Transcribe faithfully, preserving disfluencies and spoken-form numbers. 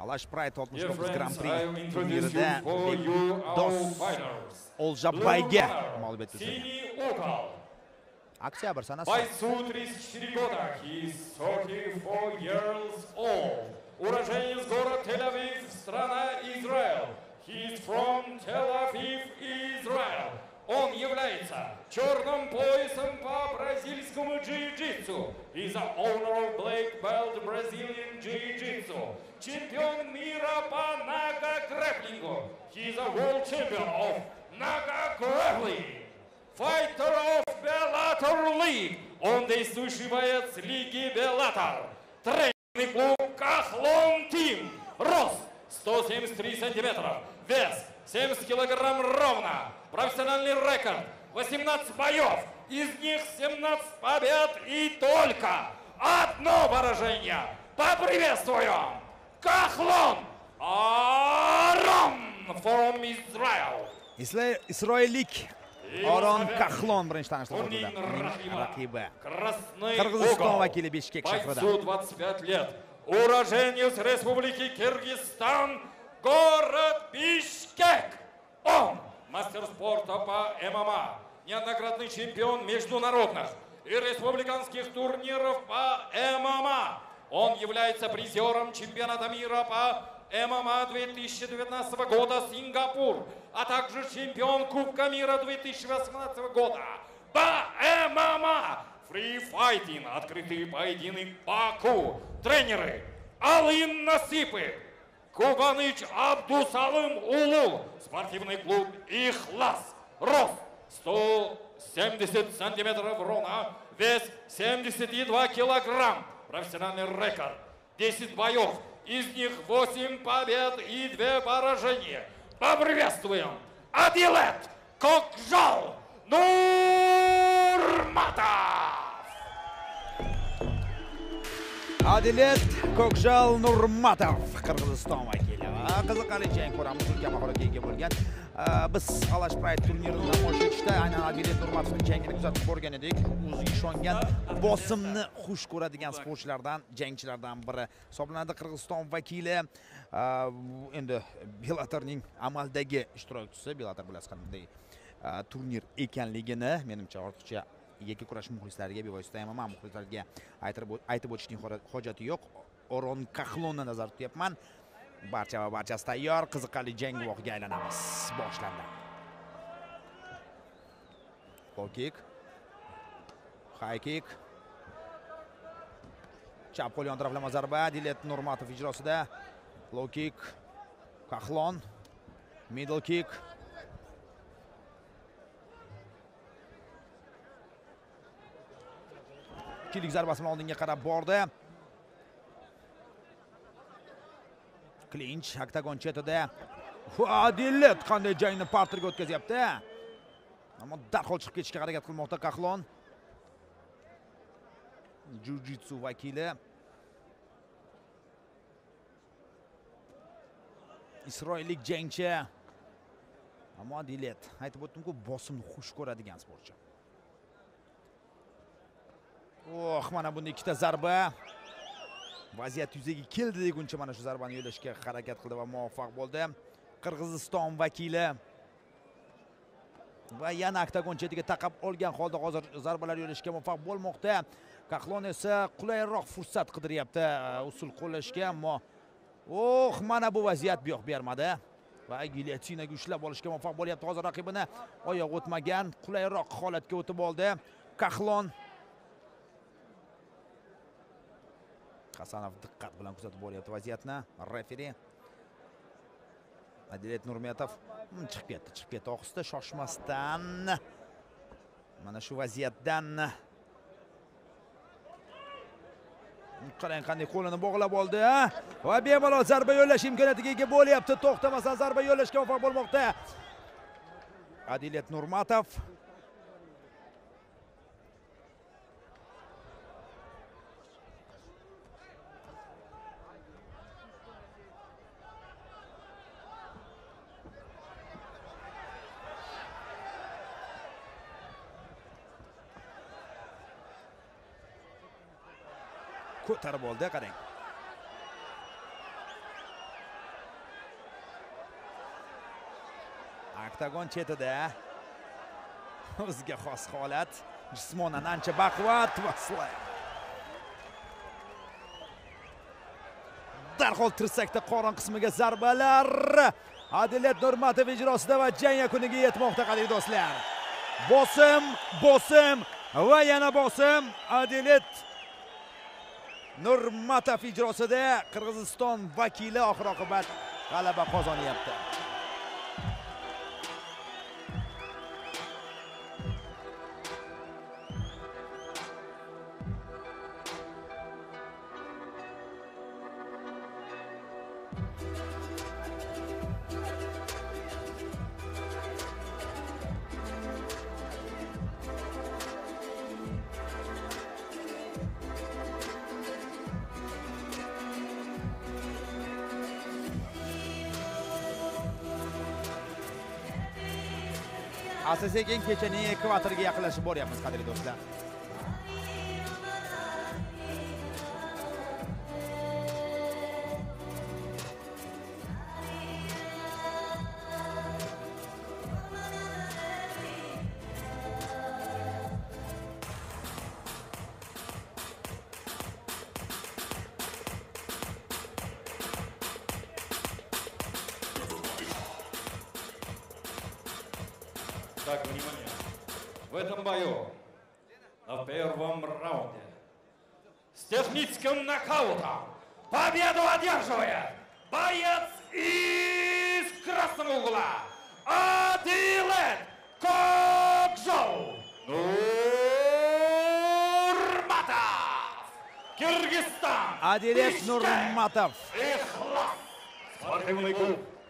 Alash Pride oltmish to'qqiz Grand Prix turnirida Dos Oljabayga mag'lubiyat ko'rsatgan. Oktyabr sanasi. Бойцу тридцать четыре года. He is thirty-four years old. Уроженец города Тель-Авив, страна Израиль. He is from Tel Aviv, Israel. Он является черным поясом по бразильскому джиу-джитсу. He is the owner of black belt Brazilian jiu-jitsu. Чемпион мира по нага-грэпплингу. He is a world champion of нага-грэпплинг. Fighter of Bellator League. Он действующий боец лиги Bellator. Тренерный клуб Кахлон Тим. Рост сто семьдесят три сантиметра. Вес семьдесят килограмм ровно. Профессиональный рекорд восемнадцать боев. Из них семнадцать побед и только одно поражение. Поприветствуем Кахлон Арон from Israel. Isroillik Aron Kahlon birinchi tanishtirdi. Raqibi Qirg'iziston vakili Bishkek shahrida. Бойцу двадцать пять лет. Уроженец Республики Киргизстан, город Бишкек. Он мастер спорта по ММА, неоднократный чемпион международных и республиканских турниров по ММА. Он является призером чемпионата мира по ММА две тысячи девятнадцатого года Сингапур, а также чемпион Кубка мира две тысячи восемнадцатого года по ММА. Фри-файтинг, открытый поединок Баку. Тренеры Алын Насипы, Кубаныч Абдусалым Улу. Спортивный клуб Ихлас. Рост сто семьдесят сантиметров ровно. Вес семьдесят два килограмм. Профессиональный рекорд десять боев. Из них восемь побед и две поражения. Поприветствуем Адилет Кокжал Нурматов. Adilет Kokjal Nurmatov Qirg'iziston vakili. Qiziqarli jang ko'ramiz, ulkan mahoratga ega bo'lgan. Biz Alash Pride turnirini namoyish etishda aynan Adilет Nurmatovning jangini kuzatib ko'rgan edik. O'ziga ishongan, bosimni xush ko'radigan sportchilardan, jangchilardan biri hisoblanadi. Qirg'iziston vakili endi Bellatorning amaldagi ishtirokchisi. Bellator bilasiz qanday turnir ekanligini menimcha ortiqcha yakka kurash muxlislariga, bevosita MMA muxlislariga aytib o'tishning hojati yo'q. Aron Kahlonni nazarda tutyapman. Barcha va barchasi tayyor. Qiziqarli jang guvohiga aylanamiz. Boshlandi. Low kick. High kick. Chap qo'l yon taraflama zarba Adilет Nurmatov ijrosida. Low kick. Kahlon. Middle kick. Ikkilik zarbasini oldinga qarab bordi. Clinch oktagon chetida. Adillet qanday jangni parterga o'tkazyapti. Ammo darhol chiqib ketishga harakat qilmoqda Kahlon. Jiu-jitsu vakili. Isroillik jangchi. Ammo Adillet aytib o'tdim-ku, bosimni xush ko'radigan sportchi. Oh, mana bunda ikkita zarba. Vaziyat yuzaga keldi deguncha mana shu zarbani yo'lashga harakat qildi va muvaffaq bo'ldi. Qirg'iziston vakili va yana oktagon chetiga taqab olgan holda hozir zarbalar yo'lashga muvaffaq bo'lmoqda. Kahlon esa qulayroq fursat qidiryapti usul qo'llashga, ammo oh, mana bu vaziyat bu yoq bermadi. Va gilyotinaga ushlab olishga muvaffaq bo'lyapti. Hozir raqibini oyoq o'tmagan, qulayroq holatga o'tib oldi. Kahlon Hasanov diqqat bilan kuzatib boryapti vaziyatni. Referi Adilет Nurmatov chiqib ketdi, chiqib ketdi ohista, shoshmasdan. Mana shu vaziyatdan qarang qanday qo'lini bog'lab oldi va bemalol zarba yo'llash imkoniyatiga ega bo'lyapti. To'xtamasdan zarba yo'llashga muvaffaq bo'lmoqda Adilет Nurmatov. Ko'tarib oldi, qarang. Oktagon chetida. O'ziga xos holat. Jismonan ancha baquvvat va slam. Darhol tirsakda qorin qismiga zarbalar. Adilet Nurmatov ijrosida va jang yakuniga yetmoqda qadrdon do'stlar. Bosim, bosim va yana bosim. Adilet Nurmatov ijrosida Qirg'iziston vakili oxir-oqibat g'alaba qozonyapti. Asta-sekin kechaning ekvatoriga yaqinlashib boryapmiz qadrli do'stlar. Так, внимание. В этом бою на первом раунде с техническим нокаутом победу одерживает боец из красного угла Адилет Кокжоу Нурматов, Кыргызстан. Adilet Nurmatov. Ихлас. Спортивный клуб